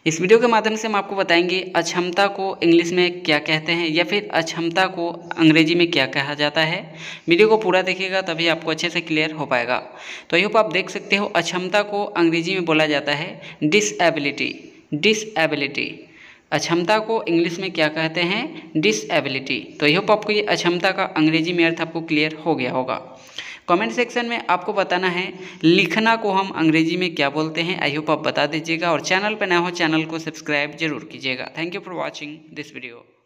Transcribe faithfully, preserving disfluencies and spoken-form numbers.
इस वीडियो के माध्यम से हम आपको बताएंगे अक्षमता को इंग्लिश में क्या कहते हैं या फिर अक्षमता को अंग्रेजी में क्या कहा जाता है। वीडियो को पूरा देखिएगा तभी आपको अच्छे से क्लियर हो पाएगा। तो आई होप आप देख सकते हो, अक्षमता को अंग्रेजी में बोला जाता है डिसएबिलिटी। डिसएबिलिटी अक्षमता को इंग्लिश में क्या कहते हैं? डिसएबिलिटी। तो आई होप आपको ये अक्षमता का अंग्रेजी में अर्थ आपको क्लियर हो गया होगा। कमेंट सेक्शन में आपको बताना है लिखना को हम अंग्रेजी में क्या बोलते हैं। आई होप आप बता दीजिएगा और चैनल पर नया हो चैनल को सब्सक्राइब जरूर कीजिएगा। Thank you for watching this video.